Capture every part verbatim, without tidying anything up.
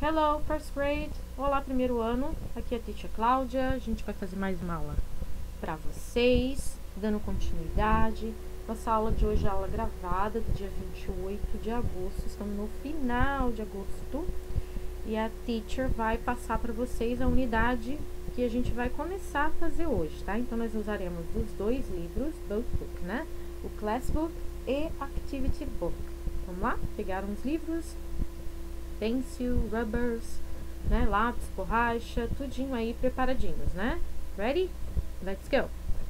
Hello, first grade. Olá, primeiro ano. Aqui é a Teacher Cláudia. A gente vai fazer mais uma aula para vocês, dando continuidade. Nossa aula de hoje é a aula gravada do dia vinte e oito de agosto. Estamos no final de agosto. E a Teacher vai passar para vocês a unidade que a gente vai começar a fazer hoje, tá? Então, nós usaremos os dois livros, both book, né? O Class Book e Activity Book. Vamos lá? Pegaram os livros, pencil, rubbers, né? Lápis, borracha, tudinho aí preparadinhos, né? Ready? Let's go!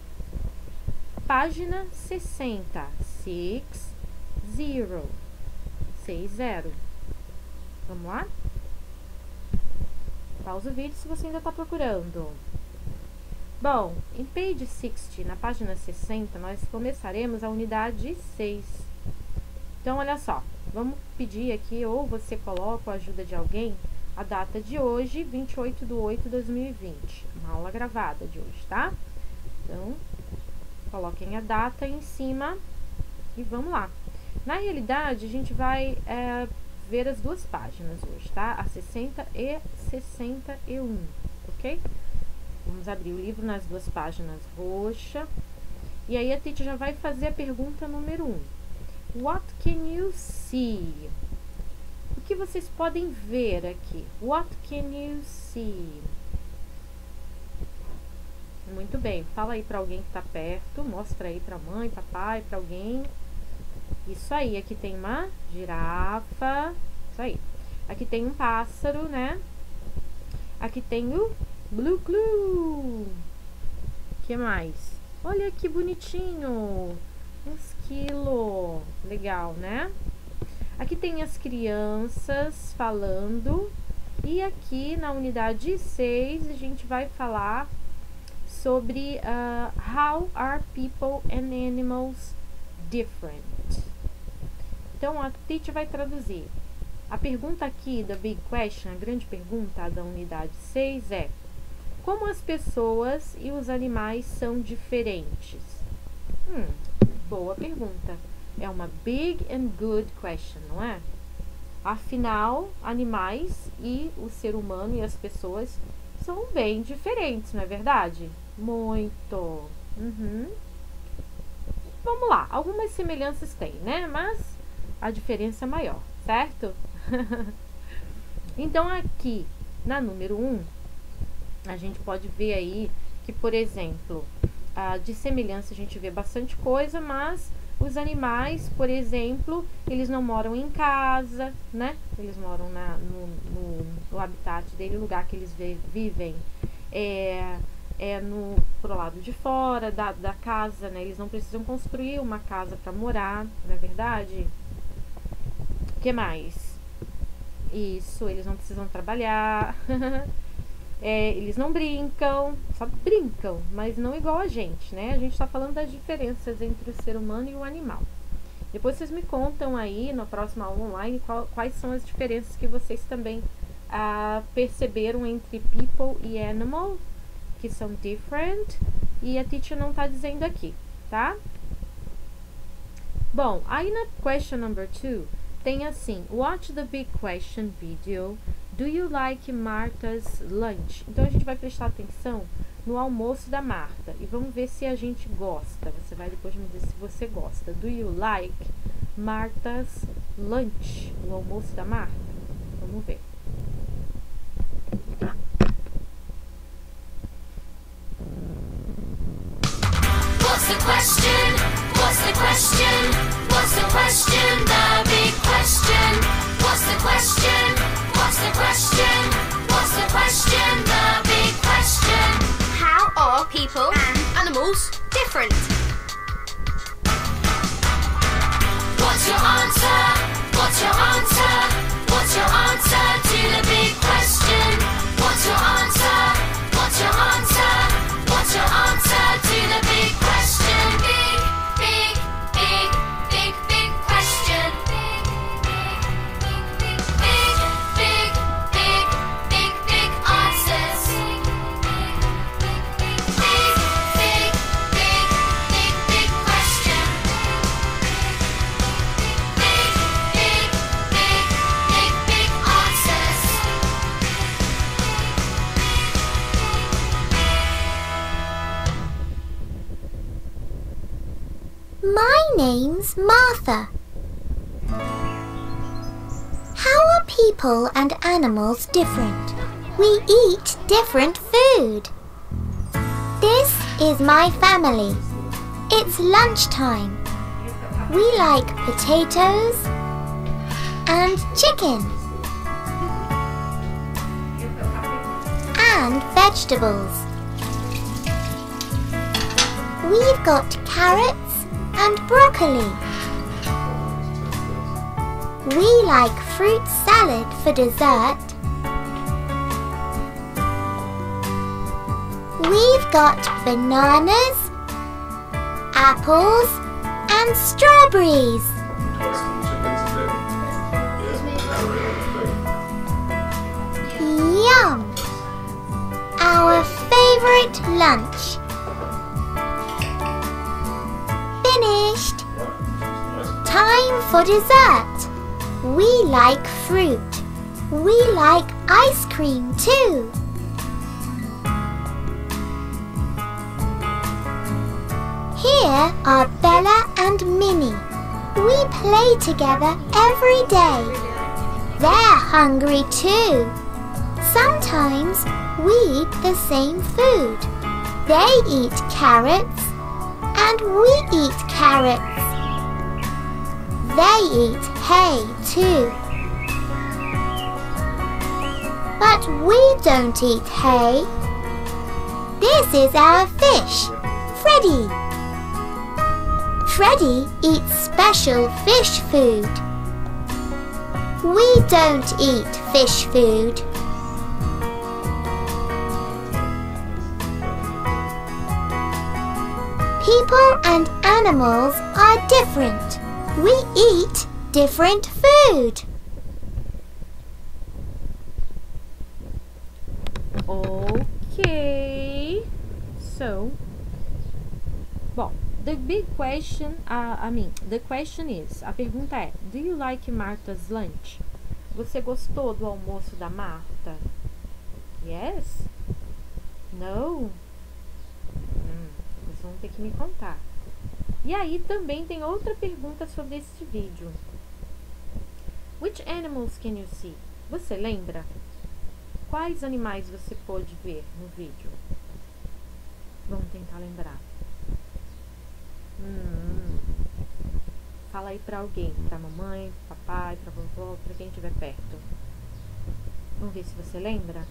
Página sessenta, six, zero, seis, zero. Vamos lá? Pausa o vídeo se você ainda está procurando. Bom, em page sixty, na página sessenta, nós começaremos a unidade seis. Então, olha só, vamos pedir aqui, ou você coloca a ajuda de alguém, a data de hoje, vinte e oito de oito de dois mil e vinte. Uma aula gravada de hoje, tá? Então, coloquem a data em cima e vamos lá. Na realidade, a gente vai é, ver as duas páginas hoje, tá? A sessenta e sessenta e um, ok? Vamos abrir o livro nas duas páginas roxa. E aí a Titi já vai fazer a pergunta número um. What can you see? O que vocês podem ver aqui? What can you see? Muito bem, fala aí para alguém que está perto, mostra aí para mãe, papai, para alguém. Isso aí, aqui tem uma girafa, isso aí. Aqui tem um pássaro, né? Aqui tem o Blue Clue. Que mais? Olha que bonitinho. Um esquilo. Legal, né? Aqui tem as crianças falando. E aqui na unidade seis a gente vai falar sobre uh, how are people and animals different. Então a teacher vai traduzir. A pergunta aqui da big question, a grande pergunta da unidade seis é: como as pessoas e os animais são diferentes? Hum, boa pergunta. É uma big and good question, não é? Afinal, animais e o ser humano e as pessoas são bem diferentes, não é verdade? Muito. Uhum. Vamos lá, algumas semelhanças tem, né? Mas a diferença é maior, certo? Então, aqui, na número um, a gente pode ver aí que, por exemplo, a de semelhança a gente vê bastante coisa, mas os animais, por exemplo, eles não moram em casa, né? Eles moram na, no, no, no habitat dele, o lugar que eles vivem é, é no, pro lado de fora da, da casa, né? Eles não precisam construir uma casa para morar, não é verdade? O que mais? Isso, eles não precisam trabalhar. É, eles não brincam, só brincam, mas não igual a gente, né? A gente tá falando das diferenças entre o ser humano e o animal. Depois vocês me contam aí, na próxima aula online, qual, quais são as diferenças que vocês também ah, perceberam entre people e animal, que são different, e a teacher não tá dizendo aqui, tá? Bom, aí na question number two, tem assim: watch the big question video. Do you like Martha's lunch? Então, a gente vai prestar atenção no almoço da Marta. E vamos ver se a gente gosta. Você vai depois me dizer se você gosta. Do you like Martha's lunch? O almoço da Marta? Vamos ver. What's the question? What's the question? What's the question? The big question. What's the question? What's the question? What's the question? The big question. How are people and animals different? What's your answer? What's your answer? What's your answer to the big question? What's your answer? What's your answer? What's your answer to the big question? Big, big, big, big, big question. Big, big, big, big, big, big, big answers. Big, big, big, big, big question. Big, name's Martha. How are people and animals different? We eat different food. This is my family. It's lunchtime. We like potatoes and chicken and vegetables. We've got carrots and broccoli. We like fruit salad for dessert. We've got bananas, apples and strawberries. Yum! Our favorite lunch. Finished. Time for dessert. We like fruit. We like ice cream too. Here are Bella and Minnie. We play together every day. They're hungry too. Sometimes we eat the same food. They eat carrots and we eat carrots. They eat hay too. But we don't eat hay. This is our fish, Freddy. Freddy eats special fish food. We don't eat fish food. People and animals are different. We eat different food. Okay. So, bom, the big question, uh, I mean, the question is, a pergunta é, do you like Martha's lunch? Você gostou do almoço da Marta? Yes? No? Hum, vocês vão ter que me contar. E aí também tem outra pergunta sobre este vídeo. Which animals can you see? Você lembra? Quais animais você pôde ver no vídeo? Vamos tentar lembrar. Hum, fala aí pra alguém, pra mamãe, pra papai, pra vovó, pra quem estiver perto. Vamos ver se você lembra?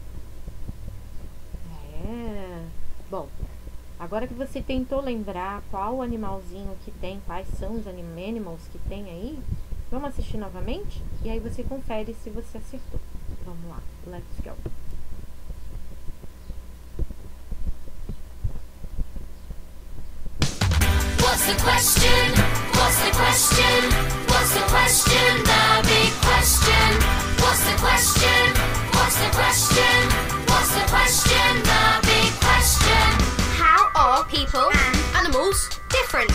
É. Bom, agora que você tentou lembrar qual animalzinho que tem, quais são os animals que tem aí, vamos assistir novamente? E aí você confere se você acertou. Vamos lá, let's go. What's the question? What's the question? What's the question? The big question. What's the question? What's the question? What's the question? The big question. How are people and animals different?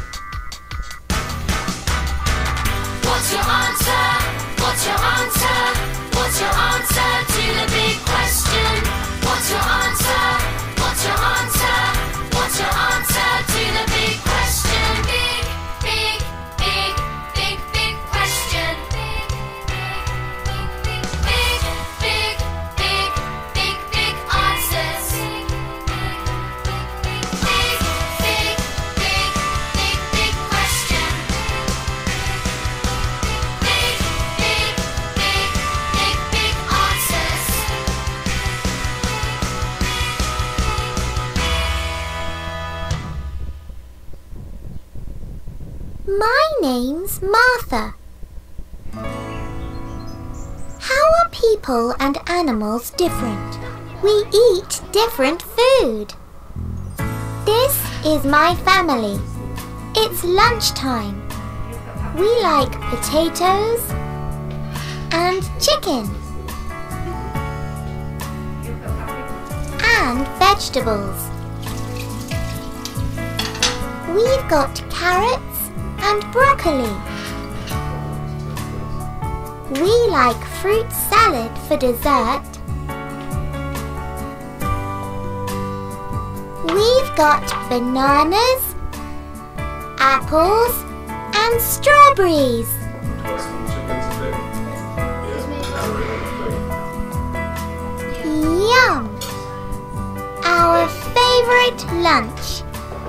What's your answer? What's your answer? What's your answer to the big question? What's your answer? What's your answer? What's your answer to the big question? Big, big, big, big, big question. Big, big, big, big, big, big, big answers. Big, big, big, big, big question. Big, big, big, big, big answers. My name's Martha. How are people and animals different? We eat different food. This is my family. It's lunchtime. We like potatoes and chicken and vegetables. We've got carrots and broccoli. We like fruit salad for dessert. We've got bananas, apples and strawberries. Yum! Our favorite lunch.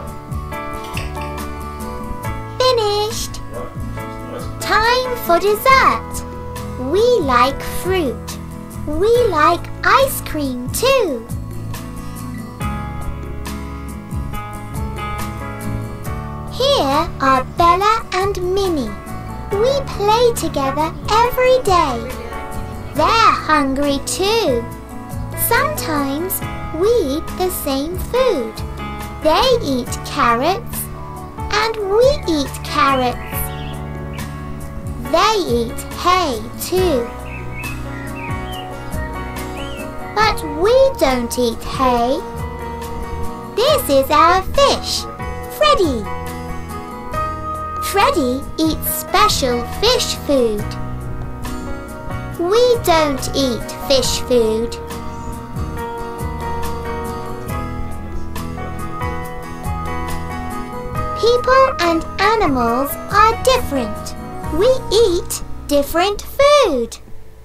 Finished. Time for dessert. We like fruit. We like ice cream too. Here are Bella and Minnie. We play together every day. They're hungry too. Sometimes we eat the same food. They eat carrots and we eat carrots. They eat hay too. But we don't eat hay. This is our fish, Freddy. Freddy eats special fish food. We don't eat fish food. People and animals are different. We eat different food.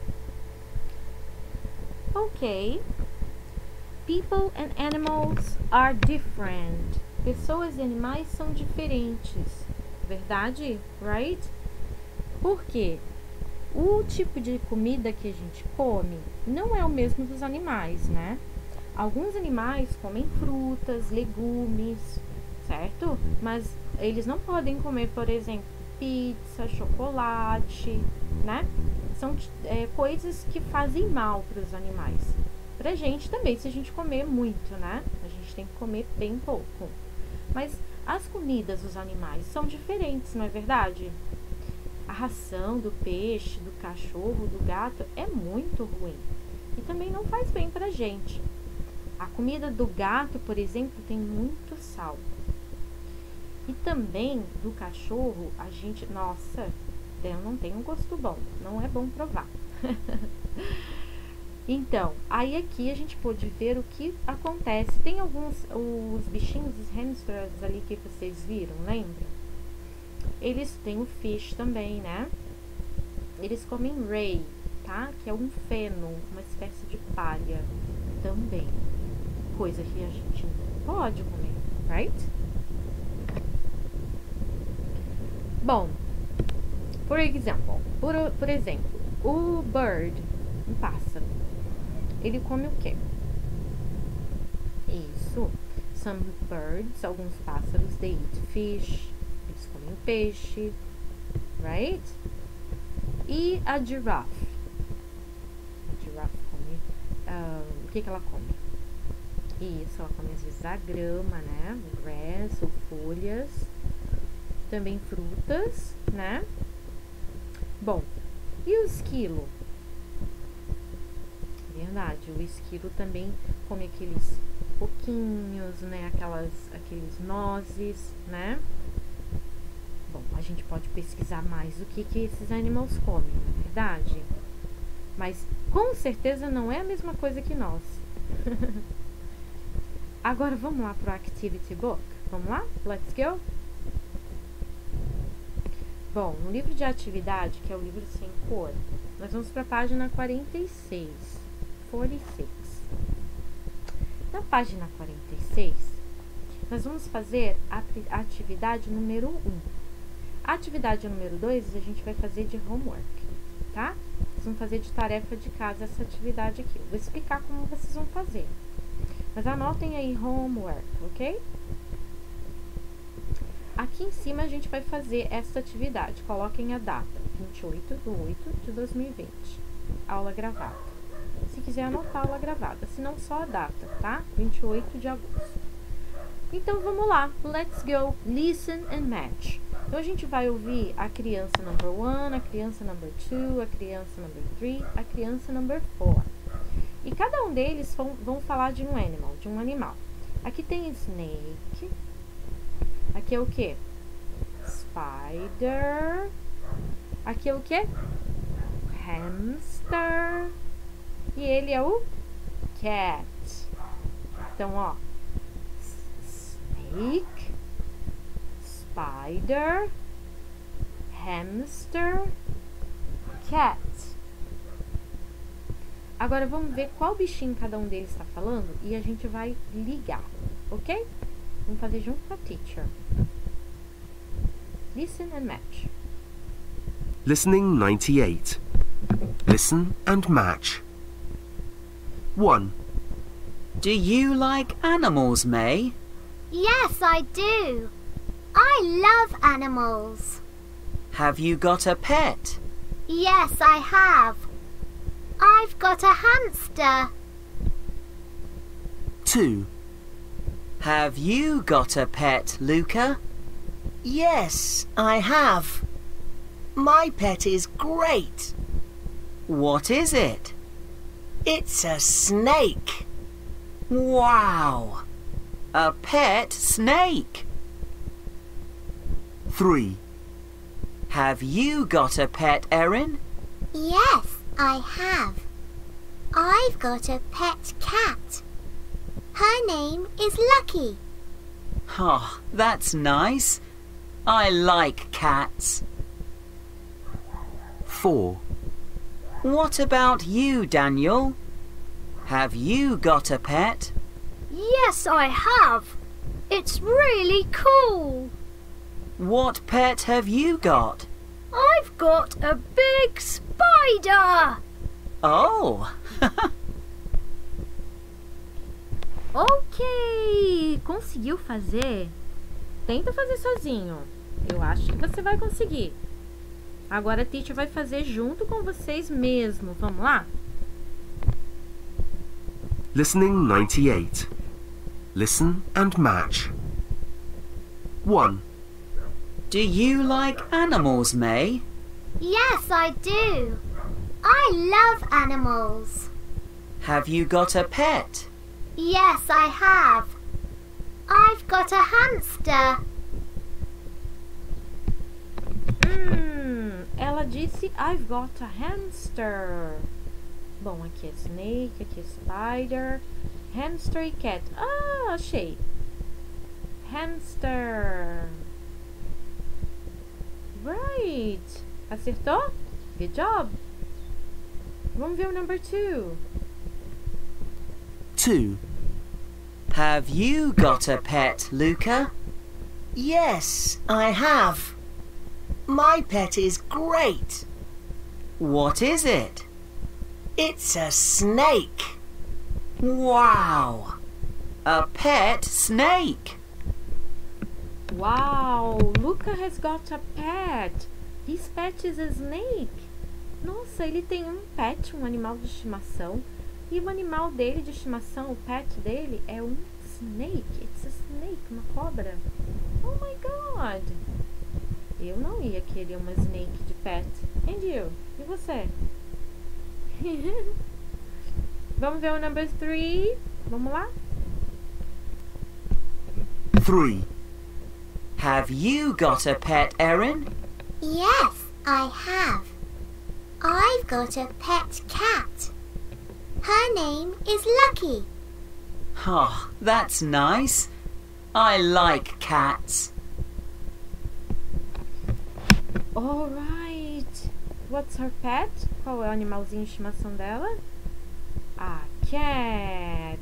Ok. People and animals are different. Pessoas e animais são diferentes. Verdade? Right? Por quê? O tipo de comida que a gente come não é o mesmo dos animais, né? Alguns animais comem frutas, legumes, certo? Mas eles não podem comer, por exemplo, pizza, chocolate, né? São é, coisas que fazem mal para os animais. Pra gente também, se a gente comer muito, né? A gente tem que comer bem pouco. Mas as comidas dos animais são diferentes, não é verdade? A ração do peixe, do cachorro, do gato é muito ruim. E também não faz bem pra gente. A comida do gato, por exemplo, tem muito sal. E também do cachorro, a gente... Nossa, não tem um gosto bom. Não é bom provar. Então, aí aqui a gente pode ver o que acontece. Tem alguns, os bichinhos, os hamsters ali que vocês viram, lembra? Eles têm o fish também, né? Eles comem ray, tá? Que é um feno, uma espécie de palha também. Coisa que a gente não pode comer, right? Bom, por exemplo, por, por exemplo, o bird, um pássaro, ele come o quê? Isso. Some birds, alguns pássaros, they eat fish. Eles comem peixe, right? E a giraffe? A giraffe come... Uh, o que que ela come? Isso, ela come às vezes a grama, né? Grass ou folhas. Também frutas, né? Bom, e o esquilo? Verdade, o esquilo também come aqueles coquinhos, né? Aquelas, aqueles nozes, né? Bom, a gente pode pesquisar mais o que, que esses animais comem, não é verdade? Mas com certeza não é a mesma coisa que nós. Agora vamos lá para o Activity Book. Vamos lá? Let's go! Bom, no livro de atividade, que é o livro sem cor, nós vamos para a página quarenta e seis. quarenta e seis. Na página quarenta e seis, nós vamos fazer a atividade número um. A atividade número dois a gente vai fazer de homework, tá? Vocês vão fazer de tarefa de casa essa atividade aqui. Eu vou explicar como vocês vão fazer. Mas anotem aí homework, ok? Aqui em cima a gente vai fazer essa atividade. Coloquem a data, vinte e oito de oito de dois mil e vinte. Aula gravada. Se quiser anotar a aula gravada, se não só a data, tá? vinte e oito de agosto. Então vamos lá. Let's go. Listen and match. Então a gente vai ouvir a criança number one, a criança number two, a criança number three, a criança number four. E cada um deles vão, vão falar de um animal, de um animal. Aqui tem snake. Aqui é o que? Spider. Aqui é o que? Hamster. E ele é o cat. Então, ó. Snake. Spider. hamster, cat. Agora vamos ver qual bichinho cada um deles está falando e a gente vai ligar, ok? Vamos fazer junto com a teacher. Listen and match. Listening ninety-eight. Listen and match. one. Do you like animals, May? Yes, I do. I love animals. Have you got a pet? Yes, I have. I've got a hamster. two. Have you got a pet, Luca? Yes, I have. My pet is great. What is it? It's a snake. Wow! A pet snake. three. Have you got a pet, Erin? Yes, I have. I've got a pet cat. Her name is Lucky. Oh, that's nice. I like cats. four. What about you, Daniel? Have you got a pet? Yes, I have. It's really cool. What pet have you got? I've got a big spider. Oh! Ok! Conseguiu fazer? Tenta fazer sozinho. Eu acho que você vai conseguir. Agora a teacher vai fazer junto com vocês mesmo. Vamos lá? Listening ninety-eight. Listen and match. one. Do you like animals, May? Yes, I do. I love animals. Have you got a pet? Yes, I have. I've got a hamster. Hum, ela disse I've got a hamster. Bom, aqui é snake, aqui é spider, hamster e cat. Ah, achei. Hamster. Right. Acertou? Good job. Vamos ver o number two. two. Have you got a pet, Luca? Yes, I have. My pet is great. What is it? It's a snake. Wow! A pet snake. Wow, Luca has got a pet. His pet is a snake. Nossa, ele tem um pet, um animal de estimação. E o animal dele de estimação, o pet dele, é um snake. It's a snake, uma cobra. Oh my god! Eu não ia querer uma snake de pet. And you? E você? Vamos ver o number three. Vamos lá? three. Have you got a pet, Erin? Yes, I have. I've got a pet cat. Her name is Lucky. Oh, that's nice. I like cats. Alright. What's her pet? Qual é o animalzinho de estimação dela? A cat.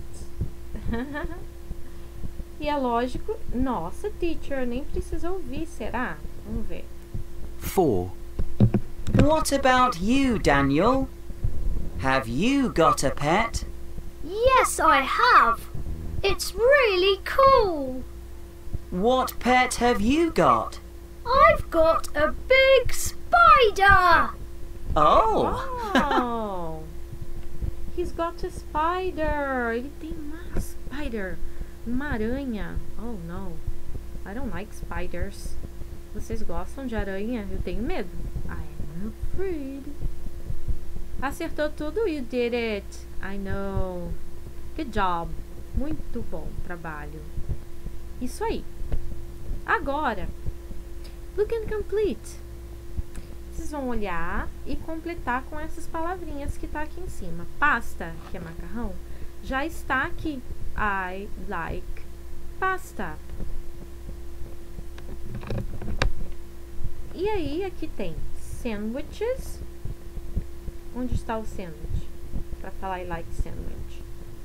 E é lógico, nossa, teacher, nem precisa ouvir, será? Vamos ver. four. What about you, Daniel? Have you got a pet? Yes, I have. It's really cool. What pet have you got? I've got a big spider. Oh! Wow! He's got a spider. Ele tem uma spider. Uma aranha. Oh, no. I don't like spiders. Vocês gostam de aranha? Eu tenho medo. I'm afraid. Acertou tudo? You did it. I know. Good job. Muito bom trabalho. Isso aí. Agora, look and complete. Vocês vão olhar e completar com essas palavrinhas que tá aqui em cima. Pasta, que é macarrão, já está aqui. I like pasta. E aí, aqui tem sandwiches. Onde está o sandwich? Para falar I like sandwich.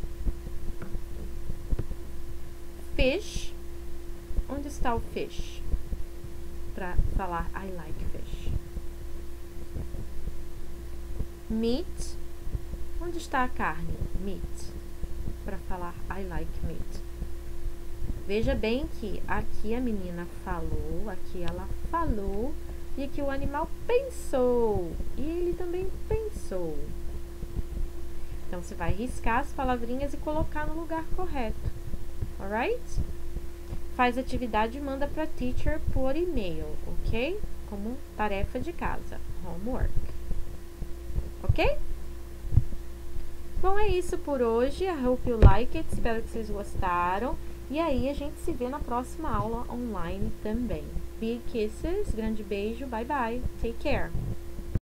Fish. Onde está o fish? Para falar I like fish. Meat. Onde está a carne? Meat. Para falar I like meat. Veja bem que aqui a menina falou, aqui ela falou, e aqui o animal pensou. E ele também pensou. Então, você vai riscar as palavrinhas e colocar no lugar correto. Alright? Faz atividade e manda para a teacher por e-mail, ok? Como tarefa de casa, homework. Ok? Bom, é isso por hoje. I hope you like it. Espero que vocês gostaram. E aí, a gente se vê na próxima aula online também. Big kisses, grande beijo, bye bye. Take care.